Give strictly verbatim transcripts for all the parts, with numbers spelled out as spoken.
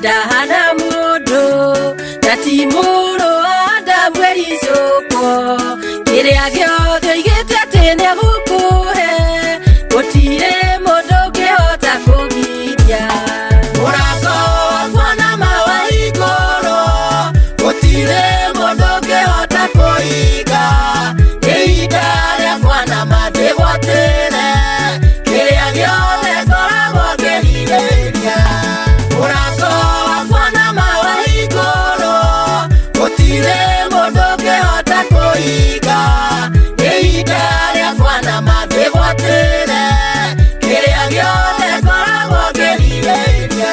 ndahana mundu na ti muru anda mweri cukwo kiria giothe igite tene gukuhe gutire mundu ngihota kugiria murango wakwa na mawaiguru gutire mundu ngihota kuiga ihinda riakwa na mandigwatire kiria giothe ngoragwo ngirigĩria murango wakwa na mawaiguru gutire mundu ngihota kuiga ihinda riakwa na mandigwatire kiria giothe ngoragwo ngirigĩria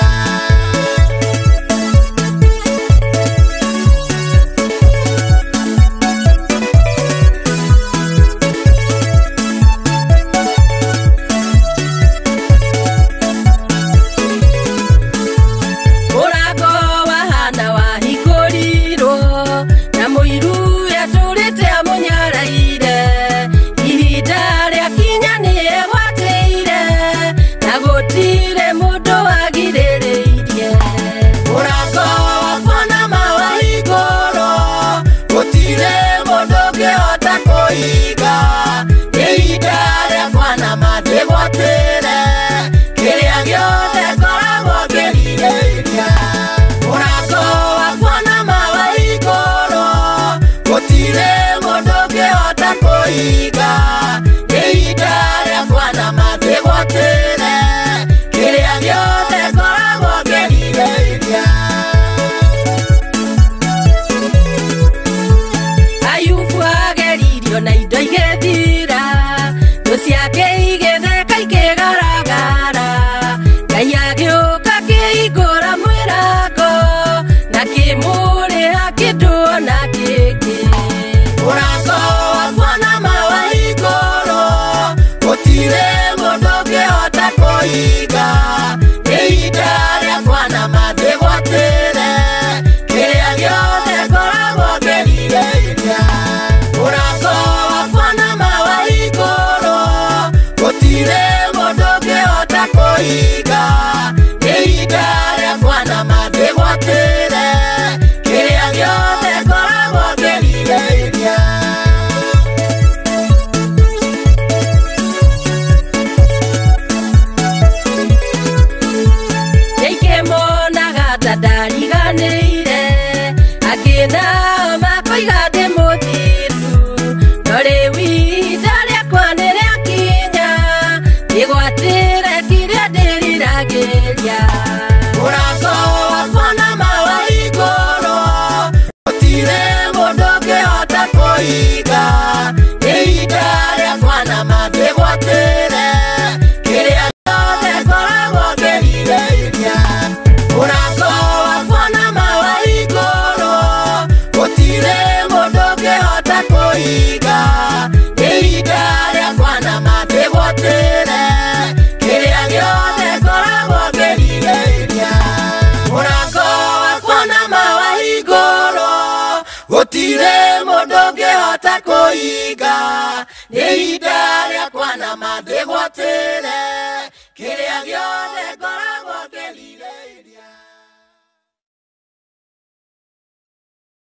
gutire mundu ngihota kuiga ihinda riakwa na mandigwatire kiria giothe